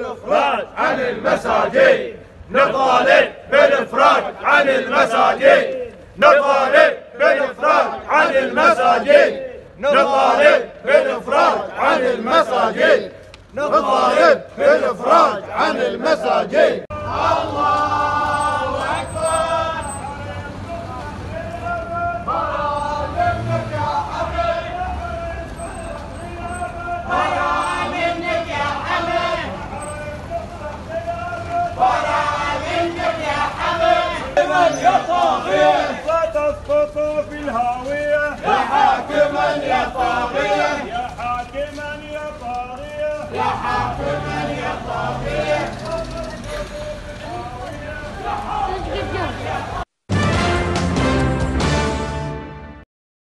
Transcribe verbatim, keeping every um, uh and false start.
بالإفراج عن المساجين، نطالب بالإفراج عن المساجين، نطالب بالإفراج عن المساجين، نطالب بالإفراج عن المساجين، نطالب بالإفراج عن المساجين. الله أكبر. برا منك يا حبيب، برا منك يا حبيب، برا منك يا حبيب. من يا طاغية ستسقط في الهاوية، يا حاكما يا طاغية.